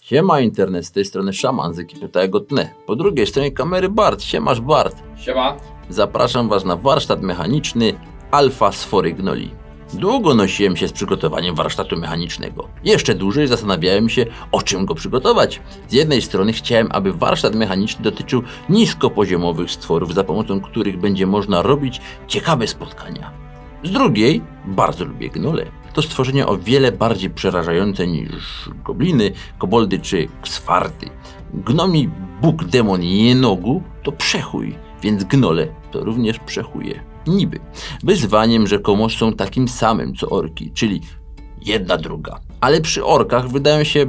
Siema internet, z tej strony Szaman z ekipy Tego.net. Po drugiej stronie kamery Bart. Siemasz Bart. Siema. Zapraszam Was na warsztat mechaniczny Alfa Sfory Gnoli. Długo nosiłem się z przygotowaniem warsztatu mechanicznego. Jeszcze dłużej zastanawiałem się, o czym go przygotować. Z jednej strony chciałem, aby warsztat mechaniczny dotyczył niskopoziomowych stworów, za pomocą których będzie można robić ciekawe spotkania. Z drugiej, bardzo lubię gnole. To stworzenia o wiele bardziej przerażające niż gobliny, koboldy czy kswarty. Gnomi Bóg demon Jenogu to przechój, więc gnole to również przechuje. Niby. Wyzwaniem rzekomo są takim samym co orki, czyli jedna druga. Ale przy orkach wydają się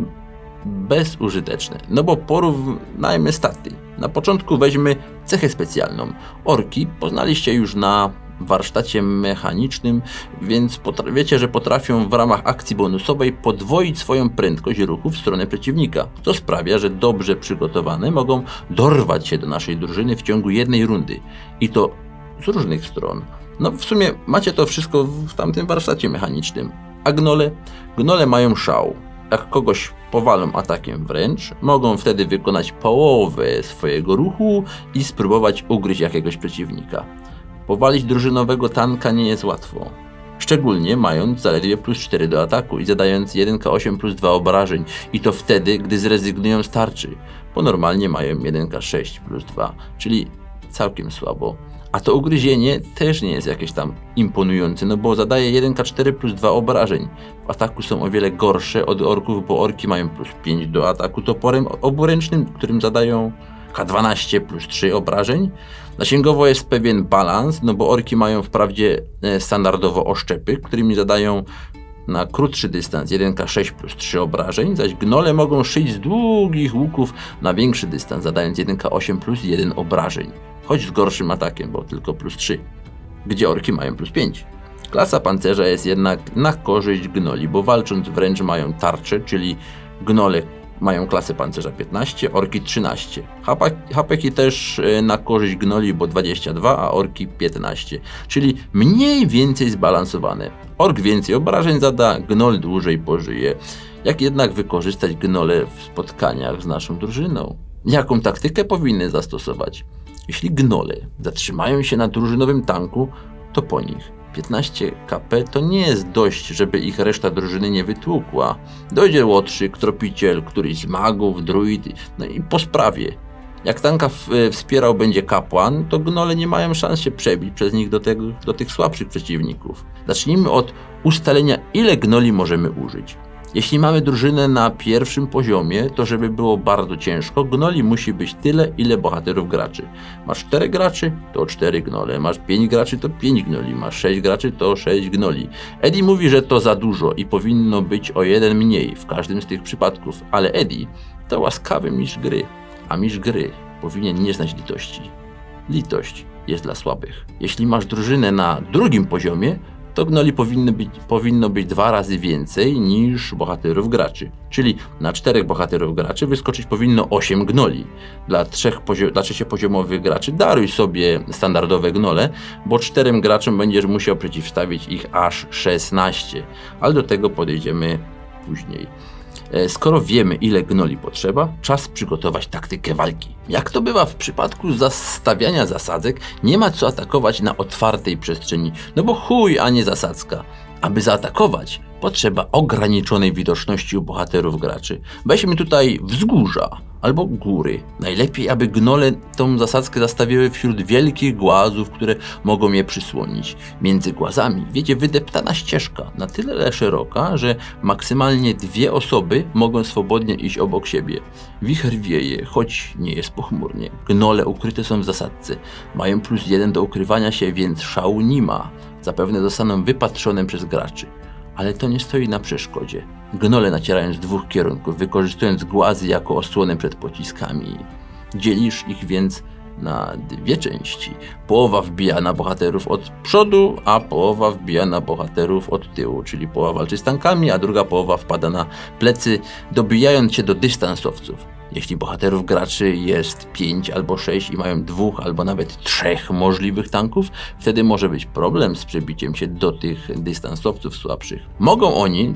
bezużyteczne, no bo porównajmy staty. Na początku weźmy cechę specjalną. Orki poznaliście już na warsztacie mechanicznym, więc wiecie, że potrafią w ramach akcji bonusowej podwoić swoją prędkość ruchu w stronę przeciwnika, co sprawia, że dobrze przygotowane mogą dorwać się do naszej drużyny w ciągu jednej rundy i to z różnych stron. No w sumie macie to wszystko w tamtym warsztacie mechanicznym. A gnole mają szał. Jak kogoś powalą atakiem wręcz, mogą wtedy wykonać połowę swojego ruchu i spróbować ugryźć jakiegoś przeciwnika. Powalić drużynowego tanka nie jest łatwo. Szczególnie mając zaledwie plus 4 do ataku i zadając 1k8 plus 2 obrażeń. I to wtedy, gdy zrezygnują z tarczy. Bo normalnie mają 1k6 plus 2, czyli całkiem słabo. A to ugryzienie też nie jest jakieś tam imponujące, no bo zadaje 1k4 plus 2 obrażeń. W ataku są o wiele gorsze od orków, bo orki mają plus 5 do ataku toporem oburęcznym, którym zadają k12 plus 3 obrażeń. Zasięgowo jest pewien balans, no bo orki mają wprawdzie standardowo oszczepy, którymi zadają na krótszy dystans 1k6 plus 3 obrażeń, zaś gnole mogą szyć z długich łuków na większy dystans, zadając 1k8 plus 1 obrażeń. Choć z gorszym atakiem, bo tylko plus 3, gdzie orki mają plus 5. Klasa pancerza jest jednak na korzyść gnoli, bo walcząc wręcz mają tarczę, czyli gnole mają klasę pancerza 15, orki 13. Hapeki też na korzyść gnoli, bo 22, a orki 15, czyli mniej więcej zbalansowane. Ork więcej obrażeń zada, gnol dłużej pożyje. Jak jednak wykorzystać gnole w spotkaniach z naszą drużyną? Jaką taktykę powinny zastosować? Jeśli gnole zatrzymają się na drużynowym tanku, to po nich 15 KP to nie jest dość, żeby ich reszta drużyny nie wytłukła. Dojdzie łotrzyk, tropiciel, któryś z magów, druid, no i po sprawie. Jak tanka wspierał będzie kapłan, to gnole nie mają szans się przebić przez nich do tych słabszych przeciwników. Zacznijmy od ustalenia, ile gnoli możemy użyć. Jeśli mamy drużynę na pierwszym poziomie, to żeby było bardzo ciężko, gnoli musi być tyle, ile bohaterów graczy. Masz 4 graczy, to 4 gnole, masz 5 graczy, to 5 gnoli, masz 6 graczy, to 6 gnoli. Eddie mówi, że to za dużo i powinno być o 1 mniej w każdym z tych przypadków, ale Eddie to łaskawy mistrz gry, a mistrz gry powinien nie znać litości. Litość jest dla słabych. Jeśli masz drużynę na drugim poziomie, to gnoli powinno być 2 razy więcej niż bohaterów graczy. Czyli na 4 bohaterów graczy wyskoczyć powinno 8 gnoli. Dla trzeciopoziomowych graczy daruj sobie standardowe gnole, bo 4 graczom będziesz musiał przeciwstawić ich aż 16. Ale do tego podejdziemy później. Skoro wiemy, ile gnoli potrzeba, czas przygotować taktykę walki. Jak to bywa w przypadku zastawiania zasadzek, nie ma co atakować na otwartej przestrzeni, no bo chuj, a nie zasadzka. Aby zaatakować, potrzeba ograniczonej widoczności u bohaterów graczy. Weźmy tutaj wzgórza albo góry. Najlepiej, aby gnole tą zasadzkę zastawiły wśród wielkich głazów, które mogą je przysłonić. Między głazami wiedzie wydeptana ścieżka, na tyle szeroka, że maksymalnie 2 osoby mogą swobodnie iść obok siebie. Wicher wieje, choć nie jest pochmurnie. Gnole ukryte są w zasadce. Mają plus 1 do ukrywania się, więc szału nie ma. Zapewne zostaną wypatrzone przez graczy. Ale to nie stoi na przeszkodzie. Gnole nacierają z 2 kierunków, wykorzystując głazy jako osłonę przed pociskami. Dzielisz ich więc na 2 części. Połowa wbija na bohaterów od przodu, a połowa wbija na bohaterów od tyłu, czyli połowa walczy z tankami, a druga połowa wpada na plecy, dobijając się do dystansowców. Jeśli bohaterów graczy jest 5 albo 6 i mają 2 albo nawet 3 możliwych tanków, wtedy może być problem z przebiciem się do tych dystansowców słabszych. Mogą oni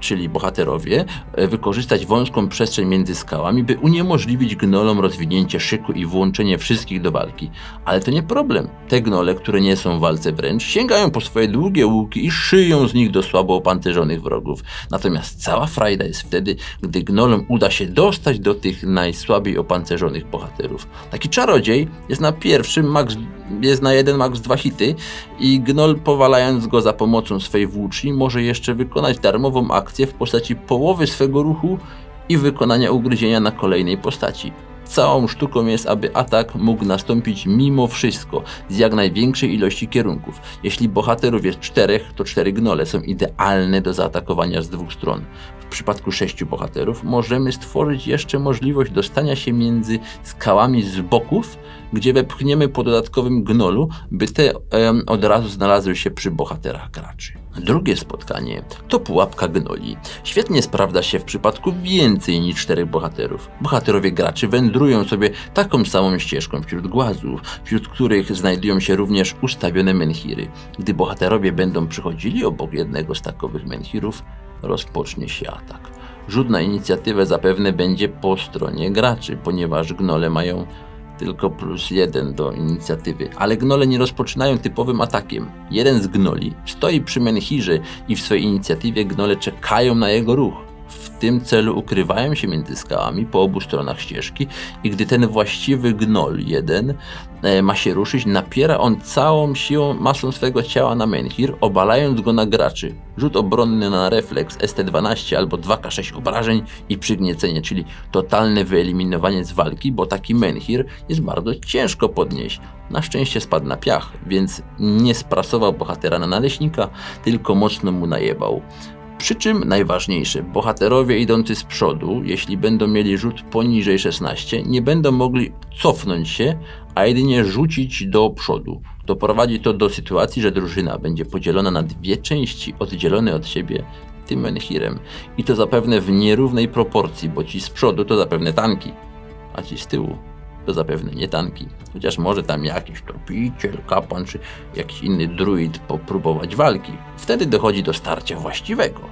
czyli bohaterowie, wykorzystać wąską przestrzeń między skałami, by uniemożliwić gnolom rozwinięcie szyku i włączenie wszystkich do walki. Ale to nie problem. Te gnole, które nie są w walce wręcz, sięgają po swoje długie łuki i szyją z nich do słabo opancerzonych wrogów. Natomiast cała frajda jest wtedy, gdy gnolom uda się dostać do tych najsłabiej opancerzonych bohaterów. Taki czarodziej jest na pierwszym, jest na 1, max 2 hity i gnol, powalając go za pomocą swej włóczni, może jeszcze wykonać darmową akcję w postaci połowy swego ruchu i wykonania ugryzienia na kolejnej postaci. Całą sztuką jest, aby atak mógł nastąpić mimo wszystko, z jak największej ilości kierunków. Jeśli bohaterów jest 4, to 4 gnole są idealne do zaatakowania z 2 stron. W przypadku 6 bohaterów możemy stworzyć jeszcze możliwość dostania się między skałami z boków, gdzie wepchniemy po dodatkowym gnolu, by te od razu znalazły się przy bohaterach graczy. Drugie spotkanie to pułapka gnoli. Świetnie sprawdza się w przypadku więcej niż 4 bohaterów. Bohaterowie graczy wędrują sobie taką samą ścieżką wśród głazów, wśród których znajdują się również ustawione menhiry. Gdy bohaterowie będą przychodzili obok jednego z takowych menhirów, rozpocznie się atak. Rzut na inicjatywę zapewne będzie po stronie graczy, ponieważ gnole mają tylko +1 do inicjatywy, ale gnole nie rozpoczynają typowym atakiem. Jeden z gnoli stoi przy menhirze i w swojej inicjatywie gnole czekają na jego ruch. W tym celu ukrywają się między skałami po obu stronach ścieżki i gdy ten właściwy gnol jeden ma się ruszyć, napiera on całą siłą, masą swego ciała na menhir, obalając go na graczy. Rzut obronny na refleks ST12 albo 2K6 obrażeń i przygniecenie, czyli totalne wyeliminowanie z walki, bo taki menhir jest bardzo ciężko podnieść. Na szczęście spadł na piach, więc nie sprasował bohatera na naleśnika, tylko mocno mu najebał. Przy czym najważniejsze, bohaterowie idący z przodu, jeśli będą mieli rzut poniżej 16, nie będą mogli cofnąć się, a jedynie rzucić do przodu. Doprowadzi to do sytuacji, że drużyna będzie podzielona na 2 części, oddzielone od siebie tym menhirem. I to zapewne w nierównej proporcji, bo ci z przodu to zapewne tanki, a ci z tyłu to zapewne nie tanki. Chociaż może tam jakiś tropiciel, kapłan czy jakiś inny druid popróbować walki. Wtedy dochodzi do starcia właściwego.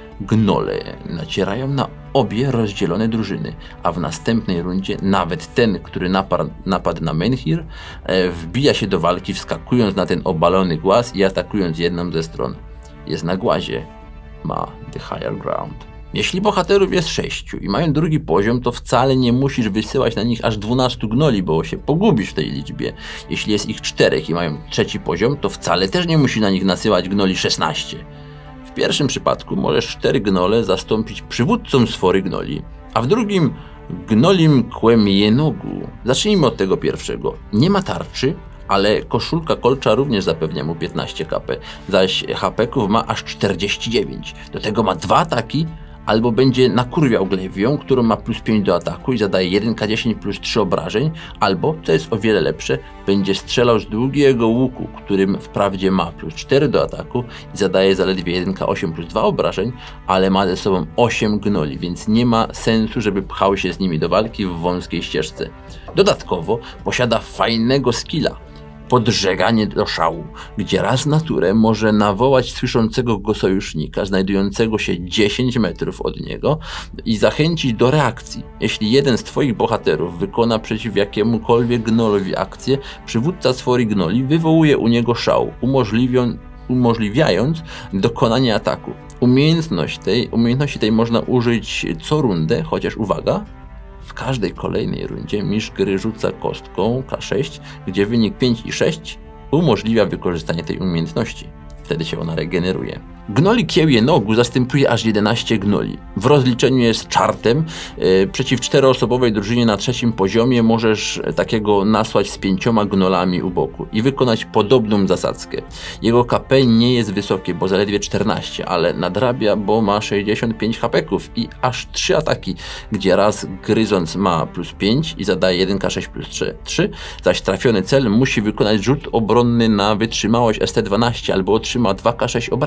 Gnole nacierają na obie rozdzielone drużyny, a w następnej rundzie nawet ten, który napadł na menhir, wbija się do walki, wskakując na ten obalony głaz i atakując jedną ze stron. Jest na głazie, ma the higher ground. Jeśli bohaterów jest 6 i mają drugi poziom, to wcale nie musisz wysyłać na nich aż 12 gnoli, bo się pogubisz w tej liczbie. Jeśli jest ich 4 i mają trzeci poziom, to wcale też nie musisz na nich nasyłać gnoli 16. W pierwszym przypadku możesz 4 gnole zastąpić przywódcą sfory gnoli, a w drugim gnolim Kłemienogu. Zacznijmy od tego pierwszego. Nie ma tarczy, ale koszulka kolcza również zapewnia mu 15 KP, zaś HP-ków ma aż 49. Do tego ma 2 ataki, albo będzie nakurwiał Glewią, którą ma +5 do ataku i zadaje 1K10 plus 3 obrażeń, albo, co jest o wiele lepsze, będzie strzelał z długiego łuku, którym wprawdzie ma +4 do ataku i zadaje zaledwie 1K8 plus 2 obrażeń, ale ma ze sobą 8 gnoli, więc nie ma sensu, żeby pchał się z nimi do walki w wąskiej ścieżce. Dodatkowo posiada fajnego skilla, podżeganie do szału, gdzie raz na turę może nawołać słyszącego go sojusznika, znajdującego się 10 metrów od niego i zachęcić do reakcji. Jeśli jeden z twoich bohaterów wykona przeciw jakiemukolwiek gnolowi akcję, przywódca sfory gnoli wywołuje u niego szał, umożliwiając dokonanie ataku. Umiejętności tej można użyć co rundę, chociaż uwaga, w każdej kolejnej rundzie mistrz gry rzuca kostką K6, gdzie wynik 5 i 6 umożliwia wykorzystanie tej umiejętności. Wtedy się ona regeneruje. Gnoli Kiełjenogu zastępuje aż 11 gnoli. W rozliczeniu jest czartem. Przeciw 4-osobowej drużynie na 3. poziomie możesz takiego nasłać z 5 gnolami u boku i wykonać podobną zasadzkę. Jego KP nie jest wysokie, bo zaledwie 14, ale nadrabia, bo ma 65 HP-ków i aż 3 ataki, gdzie raz gryząc ma +5 i zadaje 1K6 plus 3, zaś trafiony cel musi wykonać rzut obronny na wytrzymałość ST12 albo otrzyma 2K6 obrażeń.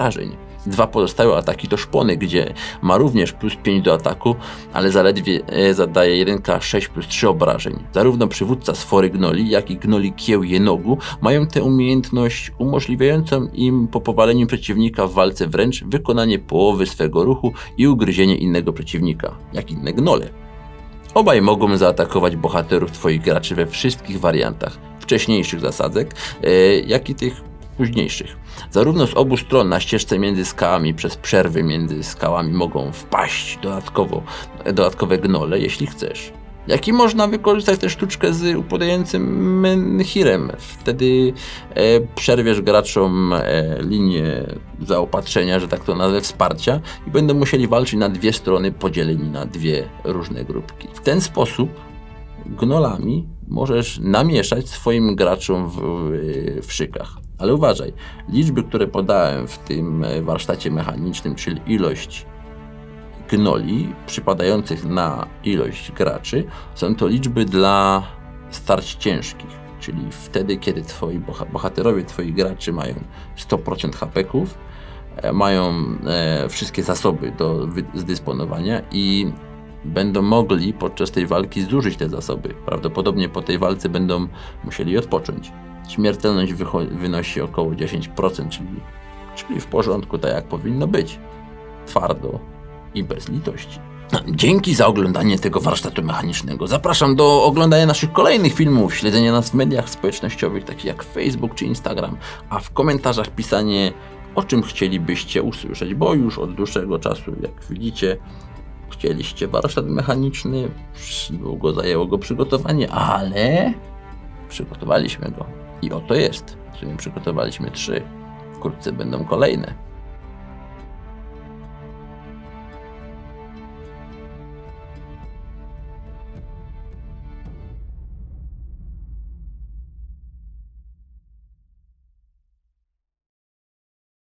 Dwa pozostałe ataki to szpony, gdzie ma również plus 5 do ataku, ale zaledwie zadaje 1k6 plus 3 obrażeń. Zarówno przywódca sfory gnoli, jak i gnoli kieł jenogu mają tę umiejętność umożliwiającą im po powaleniu przeciwnika w walce wręcz wykonanie połowy swego ruchu i ugryzienie innego przeciwnika, jak inne gnole. Obaj mogą zaatakować bohaterów twoich graczy we wszystkich wariantach wcześniejszych zasadzek, jak i tych późniejszych. Zarówno z obu stron na ścieżce między skałami przez przerwy między skałami mogą wpaść dodatkowe gnole, jeśli chcesz. Jak i można wykorzystać tę sztuczkę z upadającym menhirem. Wtedy przerwiesz graczom linię zaopatrzenia, że tak to nazwę, wsparcia i będą musieli walczyć na dwie strony podzieleni na dwie różne grupki. W ten sposób gnolami możesz namieszać swoim graczom w szykach. Ale uważaj, liczby, które podałem w tym warsztacie mechanicznym, czyli ilość gnoli przypadających na ilość graczy, są to liczby dla starć ciężkich, czyli wtedy, kiedy twoi bohaterowie, twoi graczy mają 100% hapeków, mają wszystkie zasoby do zdysponowania i będą mogli podczas tej walki zużyć te zasoby. Prawdopodobnie po tej walce będą musieli odpocząć. Śmiertelność wynosi około 10%, czyli w porządku, tak jak powinno być. Twardo i bez litości. Dzięki za oglądanie tego warsztatu mechanicznego. Zapraszam do oglądania naszych kolejnych filmów, śledzenia nas w mediach społecznościowych, takich jak Facebook czy Instagram, a w komentarzach pisanie, o czym chcielibyście usłyszeć, bo już od dłuższego czasu, jak widzicie, chcieliście warsztat mechaniczny, długo zajęło go przygotowanie, ale przygotowaliśmy go. I oto jest. W sumie przygotowaliśmy 3. Wkrótce będą kolejne.